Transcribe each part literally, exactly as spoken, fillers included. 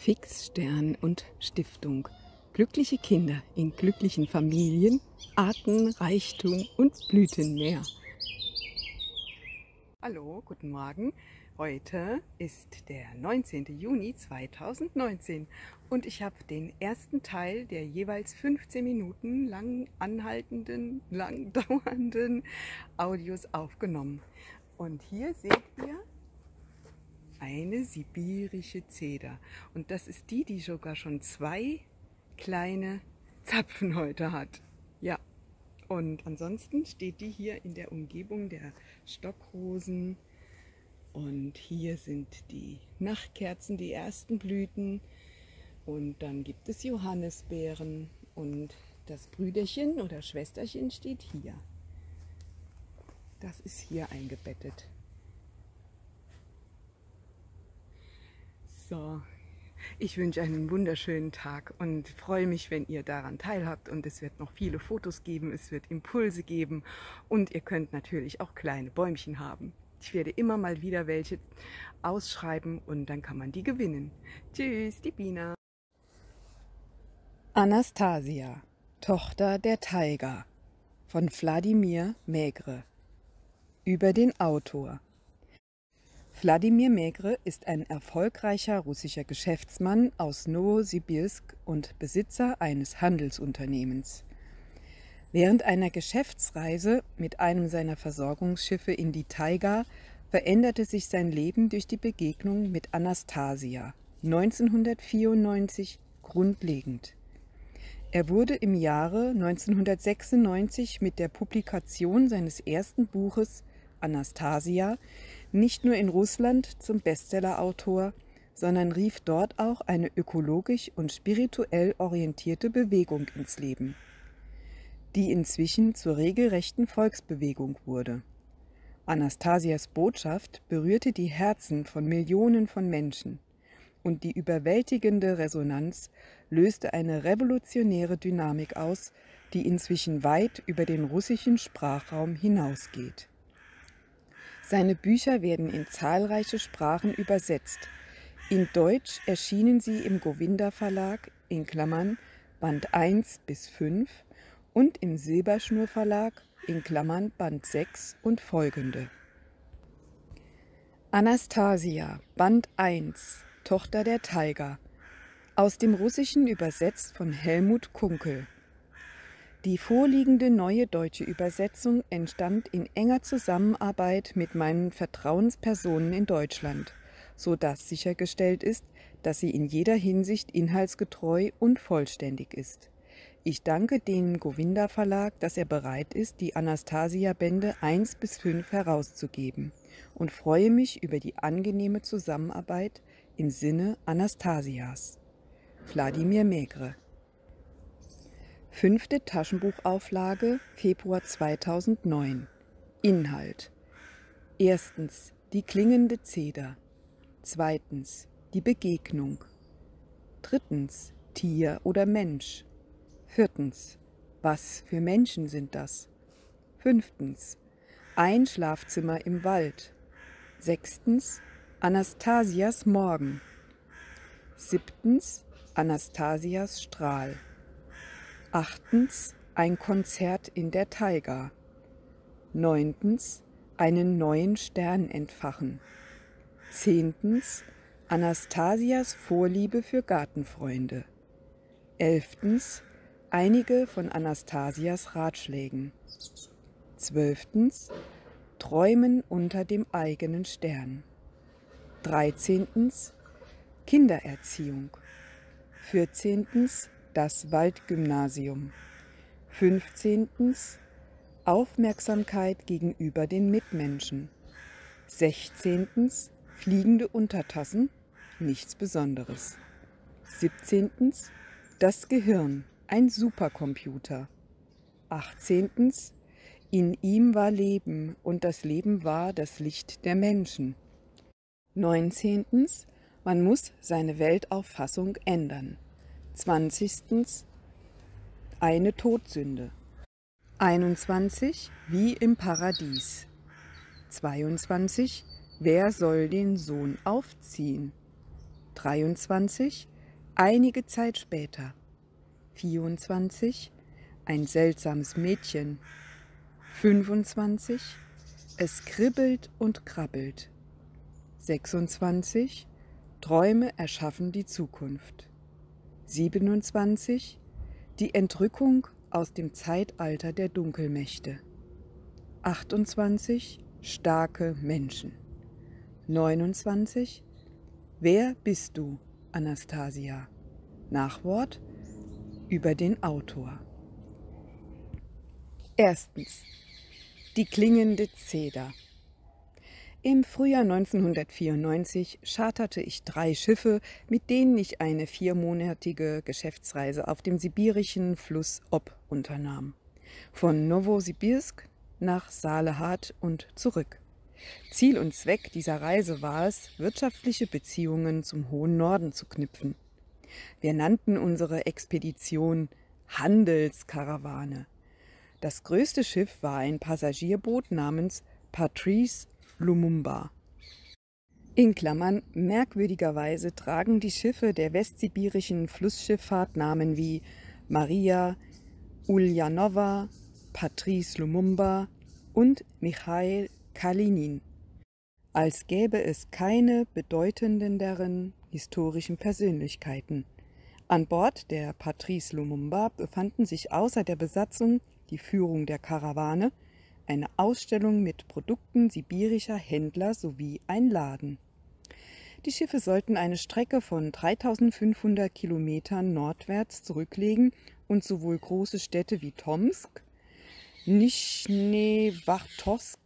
Fixstern und Stiftung. Glückliche Kinder in glücklichen Familien, Artenreichtum und Blütenmeer. Hallo, guten Morgen. Heute ist der neunzehnte Juni zweitausendneunzehn und ich habe den ersten Teil der jeweils fünfzehn Minuten lang anhaltenden, lang dauernden Audios aufgenommen. Und hier seht ihr eine sibirische Zeder. Und das ist die, die sogar schon zwei kleine Zapfen heute hat. Ja, und ansonsten steht die hier in der Umgebung der Stockrosen. Und hier sind die Nachtkerzen, die ersten Blüten. Und dann gibt es Johannisbeeren. Und das Brüderchen oder Schwesterchen steht hier. Das ist hier eingebettet. So, ich wünsche einen wunderschönen Tag und freue mich, wenn ihr daran teilhabt. Und es wird noch viele Fotos geben, es wird Impulse geben und ihr könnt natürlich auch kleine Bäumchen haben. Ich werde immer mal wieder welche ausschreiben und dann kann man die gewinnen. Tschüss, die Bina. Anastasia, Tochter der Taiga von Wladimir Maigre. Über den Autor. Wladimir Maigre ist ein erfolgreicher russischer Geschäftsmann aus Nowosibirsk und Besitzer eines Handelsunternehmens. Während einer Geschäftsreise mit einem seiner Versorgungsschiffe in die Taiga veränderte sich sein Leben durch die Begegnung mit Anastasia neunzehnhundertvierundneunzig grundlegend. Er wurde im Jahre neunzehnhundertsechsundneunzig mit der Publikation seines ersten Buches Anastasia nicht nur in Russland zum Bestsellerautor, sondern rief dort auch eine ökologisch und spirituell orientierte Bewegung ins Leben, die inzwischen zur regelrechten Volksbewegung wurde. Anastasias Botschaft berührte die Herzen von Millionen von Menschen und die überwältigende Resonanz löste eine revolutionäre Dynamik aus, die inzwischen weit über den russischen Sprachraum hinausgeht. Seine Bücher werden in zahlreiche Sprachen übersetzt. In Deutsch erschienen sie im Govinda Verlag in Klammern Band eins bis fünf und im Silberschnur Verlag in Klammern Band sechs und folgende. Anastasia, Band eins, Tochter der Taiga, aus dem Russischen übersetzt von Helmut Kunkel. Die vorliegende neue deutsche Übersetzung entstand in enger Zusammenarbeit mit meinen Vertrauenspersonen in Deutschland, sodass sichergestellt ist, dass sie in jeder Hinsicht inhaltsgetreu und vollständig ist. Ich danke dem Govinda Verlag, dass er bereit ist, die Anastasia-Bände eins bis fünf herauszugeben und freue mich über die angenehme Zusammenarbeit im Sinne Anastasias. Wladimir Maigre. Fünfte Taschenbuchauflage, Februar zweitausendneun. Inhalt: Erstens, die klingende Zeder. Zweitens, die Begegnung. Drittens, Tier oder Mensch. Viertens, was für Menschen sind das? Fünftens, ein Schlafzimmer im Wald. Sechstens, Anastasias Morgen. Siebtens, Anastasias Strahl. Achtens, ein Konzert in der Taiga. Neuntens, einen neuen Stern entfachen. Zehntens, Anastasias Vorliebe für Gartenfreunde. Elftens, einige von Anastasias Ratschlägen. Zwölftens, Träumen unter dem eigenen Stern. Dreizehntens, Kindererziehung. Vierzehntens, das Waldgymnasium. Fünfzehntens, Aufmerksamkeit gegenüber den Mitmenschen. Sechzehntens, fliegende Untertassen, nichts Besonderes. Siebzehntens, das Gehirn, ein Supercomputer. Achtzehntens, in ihm war Leben und das Leben war das Licht der Menschen. Neunzehntens, man muss seine Weltauffassung ändern. Zwanzigstens, eine Todsünde. Einundzwanzig, wie im Paradies. Zweiundzwanzig, wer soll den Sohn aufziehen? Dreiundzwanzig, Einige Zeit später. vierundzwanzig. Ein seltsames Mädchen. fünfundzwanzig. Es kribbelt und krabbelt. sechsundzwanzig. Träume erschaffen die Zukunft. siebenundzwanzig. Die Entrückung aus dem Zeitalter der Dunkelmächte. achtundzwanzig. Starke Menschen. neunundzwanzig. Wer bist du, Anastasia? Nachwort über den Autor. Erstens. Die klingende Zeder. Im Frühjahr neunzehnhundertvierundneunzig charterte ich drei Schiffe, mit denen ich eine viermonatige Geschäftsreise auf dem sibirischen Fluss Ob unternahm. Von Nowosibirsk nach Salehard und zurück. Ziel und Zweck dieser Reise war es, wirtschaftliche Beziehungen zum hohen Norden zu knüpfen. Wir nannten unsere Expedition Handelskarawane. Das größte Schiff war ein Passagierboot namens Patrice Lumumba. In Klammern, merkwürdigerweise tragen die Schiffe der westsibirischen Flussschifffahrt Namen wie Maria Uljanowa, Patrice Lumumba und Michail Kalinin, als gäbe es keine bedeutenderen historischen Persönlichkeiten. An Bord der Patrice Lumumba befanden sich außer der Besatzung die Führung der Karawane, eine Ausstellung mit Produkten sibirischer Händler sowie ein Laden. Die Schiffe sollten eine Strecke von dreitausendfünfhundert Kilometern nordwärts zurücklegen und sowohl große Städte wie Tomsk, Nischnewartowsk,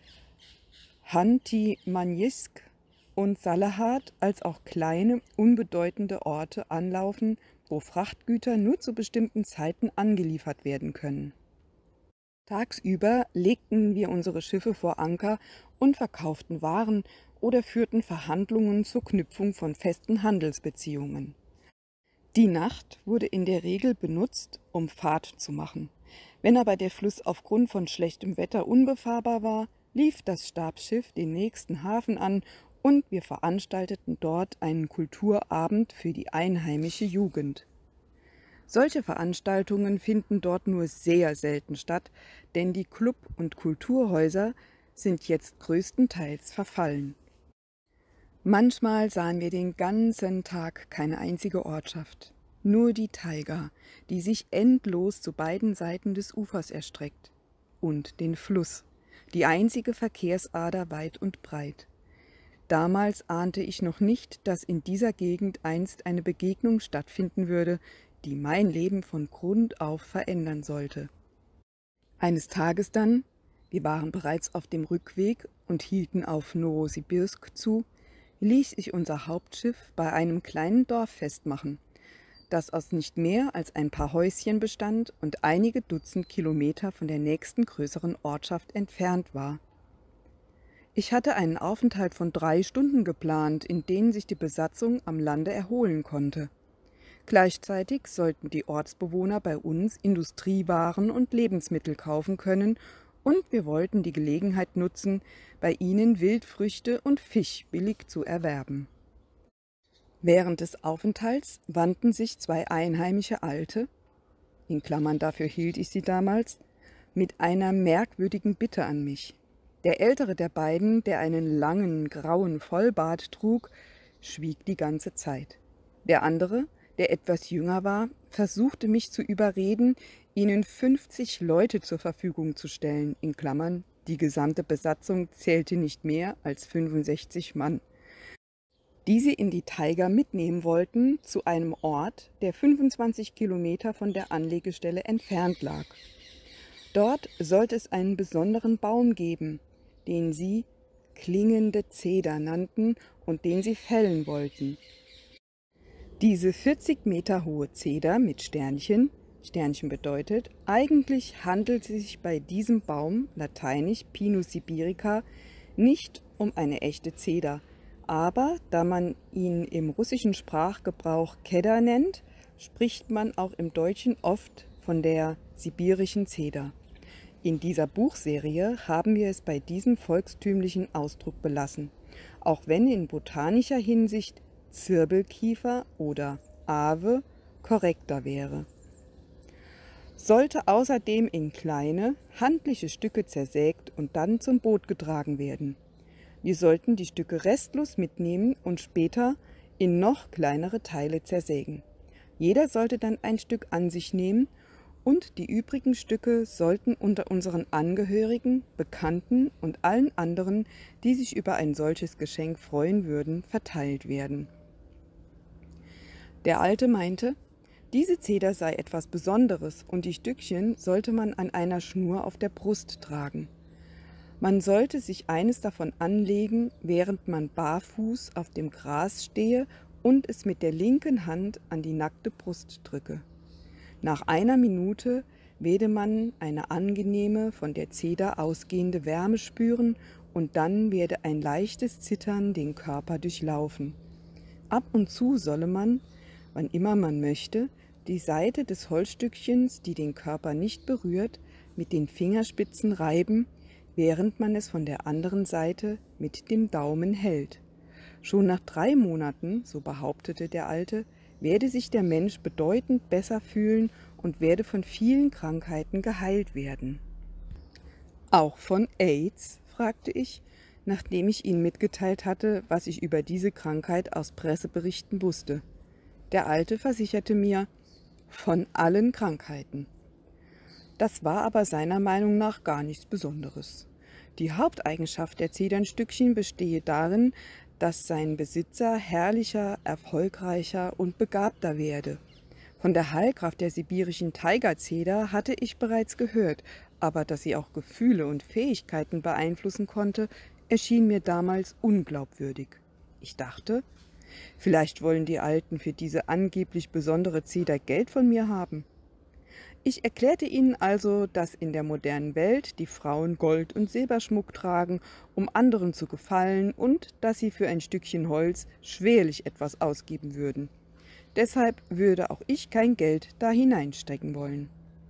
Chanty-Manjsk und Salehard als auch kleine, unbedeutende Orte anlaufen, wo Frachtgüter nur zu bestimmten Zeiten angeliefert werden können. Tagsüber legten wir unsere Schiffe vor Anker und verkauften Waren oder führten Verhandlungen zur Knüpfung von festen Handelsbeziehungen. Die Nacht wurde in der Regel benutzt, um Fahrt zu machen. Wenn aber der Fluss aufgrund von schlechtem Wetter unbefahrbar war, lief das Stabsschiff den nächsten Hafen an und wir veranstalteten dort einen Kulturabend für die einheimische Jugend. Solche Veranstaltungen finden dort nur sehr selten statt, denn die Club- und Kulturhäuser sind jetzt größtenteils verfallen. Manchmal sahen wir den ganzen Tag keine einzige Ortschaft, nur die Taiga, die sich endlos zu beiden Seiten des Ufers erstreckt, und den Fluss, die einzige Verkehrsader weit und breit. Damals ahnte ich noch nicht, dass in dieser Gegend einst eine Begegnung stattfinden würde, die mein Leben von Grund auf verändern sollte. Eines Tages dann, wir waren bereits auf dem Rückweg und hielten auf Nowosibirsk zu, ließ ich unser Hauptschiff bei einem kleinen Dorf festmachen, das aus nicht mehr als ein paar Häuschen bestand und einige Dutzend Kilometer von der nächsten größeren Ortschaft entfernt war. Ich hatte einen Aufenthalt von drei Stunden geplant, in denen sich die Besatzung am Lande erholen konnte. Gleichzeitig sollten die Ortsbewohner bei uns Industriewaren und Lebensmittel kaufen können und wir wollten die Gelegenheit nutzen, bei ihnen Wildfrüchte und Fisch billig zu erwerben. Während des Aufenthalts wandten sich zwei einheimische Alte, in Klammern dafür hielt ich sie damals, mit einer merkwürdigen Bitte an mich. Der ältere der beiden, der einen langen, grauen Vollbart trug, schwieg die ganze Zeit. Der andere, der etwas jünger war, versuchte mich zu überreden, ihnen fünfzig Leute zur Verfügung zu stellen, in Klammern, die gesamte Besatzung zählte nicht mehr als fünfundsechzig Mann, die sie in die Taiga mitnehmen wollten, zu einem Ort, der fünfundzwanzig Kilometer von der Anlegestelle entfernt lag. Dort sollte es einen besonderen Baum geben, den sie klingende Zeder nannten und den sie fällen wollten. Diese vierzig Meter hohe Zeder mit Sternchen, Sternchen bedeutet, eigentlich handelt es sich bei diesem Baum, lateinisch Pinus sibirica, nicht um eine echte Zeder, aber da man ihn im russischen Sprachgebrauch Kedar nennt, spricht man auch im Deutschen oft von der sibirischen Zeder. In dieser Buchserie haben wir es bei diesem volkstümlichen Ausdruck belassen, auch wenn in botanischer Hinsicht Zirbelkiefer oder Ave korrekter wäre. Sollte außerdem in kleine, handliche Stücke zersägt und dann zum Boot getragen werden. Wir sollten die Stücke restlos mitnehmen und später in noch kleinere Teile zersägen. Jeder sollte dann ein Stück an sich nehmen und die übrigen Stücke sollten unter unseren Angehörigen, Bekannten und allen anderen, die sich über ein solches Geschenk freuen würden, verteilt werden. Der Alte meinte, diese Zeder sei etwas Besonderes und die Stückchen sollte man an einer Schnur auf der Brust tragen. Man sollte sich eines davon anlegen, während man barfuß auf dem Gras stehe und es mit der linken Hand an die nackte Brust drücke. Nach einer Minute werde man eine angenehme, von der Zeder ausgehende Wärme spüren und dann werde ein leichtes Zittern den Körper durchlaufen. Ab und zu solle man, wann immer man möchte, die Seite des Holzstückchens, die den Körper nicht berührt, mit den Fingerspitzen reiben, während man es von der anderen Seite mit dem Daumen hält. Schon nach drei Monaten, so behauptete der Alte, werde sich der Mensch bedeutend besser fühlen und werde von vielen Krankheiten geheilt werden. Auch von AIDS? Fragte ich, nachdem ich ihm mitgeteilt hatte, was ich über diese Krankheit aus Presseberichten wusste. Der Alte versicherte mir, von allen Krankheiten. Das war aber seiner Meinung nach gar nichts Besonderes. Die Haupteigenschaft der Zedernstückchen bestehe darin, dass sein Besitzer herrlicher, erfolgreicher und begabter werde. Von der Heilkraft der sibirischen Tigerzeder hatte ich bereits gehört, aber dass sie auch Gefühle und Fähigkeiten beeinflussen konnte, erschien mir damals unglaubwürdig. Ich dachte, vielleicht wollen die Alten für diese angeblich besondere Zeder Geld von mir haben. Ich erklärte ihnen also, dass in der modernen Welt die Frauen Gold- und Silberschmuck tragen, um anderen zu gefallen, und dass sie für ein Stückchen Holz schwerlich etwas ausgeben würden. Deshalb würde auch ich kein Geld da hineinstecken wollen.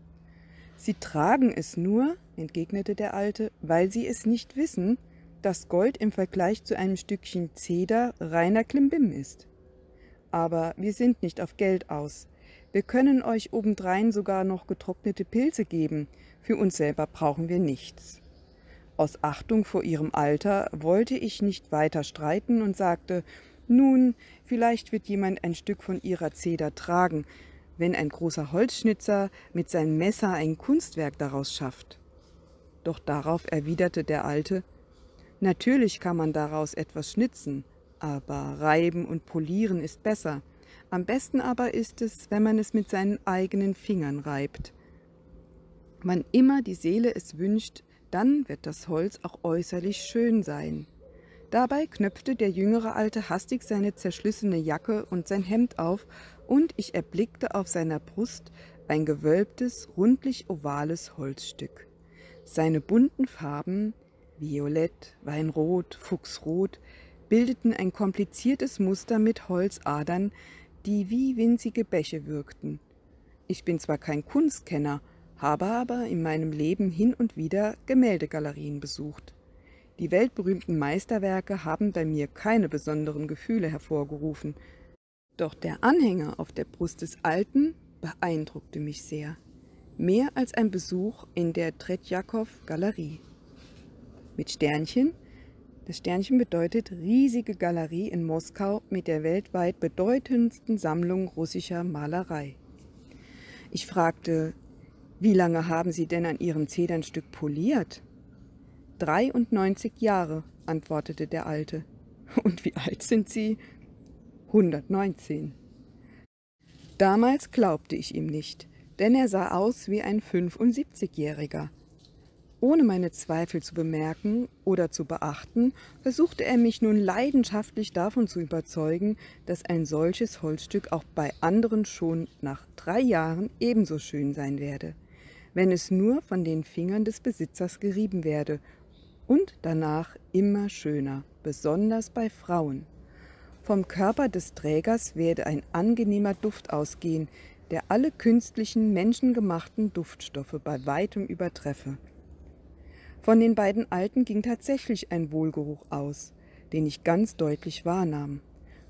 Sie tragen es nur, entgegnete der Alte, weil sie es nicht wissen, dass Gold im Vergleich zu einem Stückchen Zeder reiner Klimbim ist. Aber wir sind nicht auf Geld aus. Wir können euch obendrein sogar noch getrocknete Pilze geben. Für uns selber brauchen wir nichts. Aus Achtung vor ihrem Alter wollte ich nicht weiter streiten und sagte, nun, vielleicht wird jemand ein Stück von ihrer Zeder tragen, wenn ein großer Holzschnitzer mit seinem Messer ein Kunstwerk daraus schafft. Doch darauf erwiderte der Alte, natürlich kann man daraus etwas schnitzen, aber reiben und polieren ist besser. Am besten aber ist es, wenn man es mit seinen eigenen Fingern reibt. Wann immer die Seele es wünscht, dann wird das Holz auch äußerlich schön sein. Dabei knöpfte der jüngere Alte hastig seine zerschlissene Jacke und sein Hemd auf, und ich erblickte auf seiner Brust ein gewölbtes, rundlich-ovales Holzstück. Seine bunten Farben, Violett, Weinrot, Fuchsrot, bildeten ein kompliziertes Muster mit Holzadern, die wie winzige Bäche wirkten. Ich bin zwar kein Kunstkenner, habe aber in meinem Leben hin und wieder Gemäldegalerien besucht. Die weltberühmten Meisterwerke haben bei mir keine besonderen Gefühle hervorgerufen, doch der Anhänger auf der Brust des Alten beeindruckte mich sehr, mehr als ein Besuch in der Tretjakow-Galerie. Mit Sternchen. Das Sternchen bedeutet riesige Galerie in Moskau mit der weltweit bedeutendsten Sammlung russischer Malerei. Ich fragte, wie lange haben Sie denn an Ihrem Zedernstück poliert? dreiundneunzig Jahre, antwortete der Alte. Und wie alt sind Sie? hundertneunzehn. Damals glaubte ich ihm nicht, denn er sah aus wie ein fünfundsiebzigjähriger. Ohne meine Zweifel zu bemerken oder zu beachten, versuchte er mich nun leidenschaftlich davon zu überzeugen, dass ein solches Holzstück auch bei anderen schon nach drei Jahren ebenso schön sein werde, wenn es nur von den Fingern des Besitzers gerieben werde, und danach immer schöner, besonders bei Frauen. Vom Körper des Trägers werde ein angenehmer Duft ausgehen, der alle künstlichen, menschengemachten Duftstoffe bei weitem übertreffe. Von den beiden Alten ging tatsächlich ein Wohlgeruch aus, den ich ganz deutlich wahrnahm.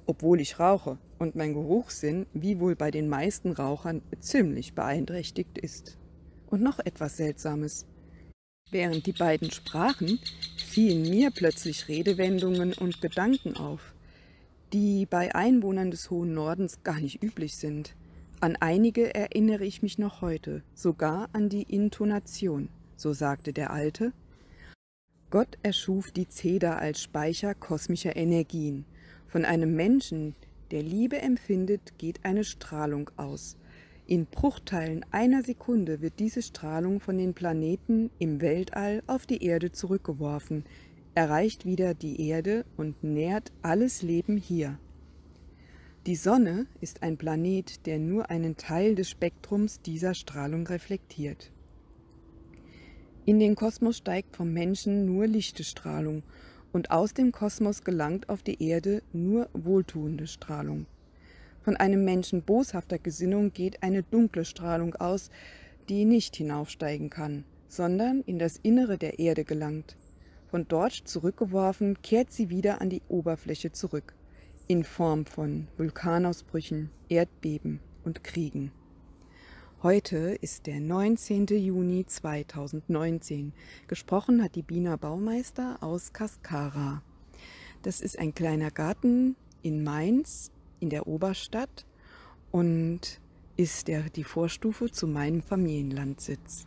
obwohl ich rauche und mein Geruchssinn, wie wohl bei den meisten Rauchern, ziemlich beeinträchtigt ist. Und noch etwas Seltsames. Während die beiden sprachen, fielen mir plötzlich Redewendungen und Gedanken auf, die bei Einwohnern des hohen Nordens gar nicht üblich sind. An einige erinnere ich mich noch heute, sogar an die Intonation. So sagte der Alte: Gott erschuf die Zeder als Speicher kosmischer Energien. Von einem Menschen, der Liebe empfindet, geht eine Strahlung aus. In Bruchteilen einer Sekunde wird diese Strahlung von den Planeten im Weltall auf die Erde zurückgeworfen, erreicht wieder die Erde und nährt alles Leben hier. Die Sonne ist ein Planet, der nur einen Teil des Spektrums dieser Strahlung reflektiert. In den Kosmos steigt vom Menschen nur lichte Strahlung und aus dem Kosmos gelangt auf die Erde nur wohltuende Strahlung. Von einem Menschen boshafter Gesinnung geht eine dunkle Strahlung aus, die nicht hinaufsteigen kann, sondern in das Innere der Erde gelangt. Von dort zurückgeworfen, kehrt sie wieder an die Oberfläche zurück, in Form von Vulkanausbrüchen, Erdbeben und Kriegen. Heute ist der neunzehnte Juni zweitausendneunzehn. Gesprochen hat die Bina Baumeister aus Cascara. Das ist ein kleiner Garten in Mainz, in der Oberstadt, und ist der, die Vorstufe zu meinem Familienlandsitz.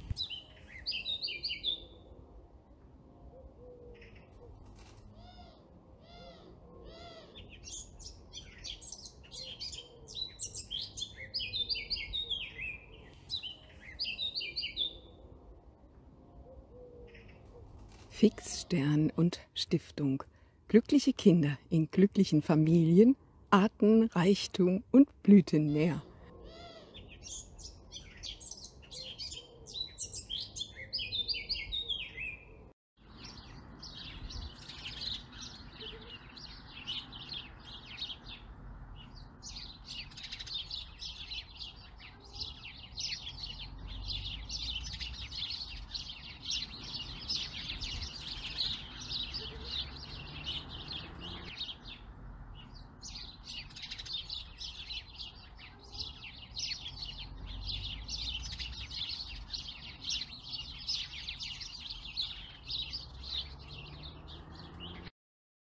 Fixstern und Stiftung. Glückliche Kinder in glücklichen Familien, Artenreichtum und Blütenmeer.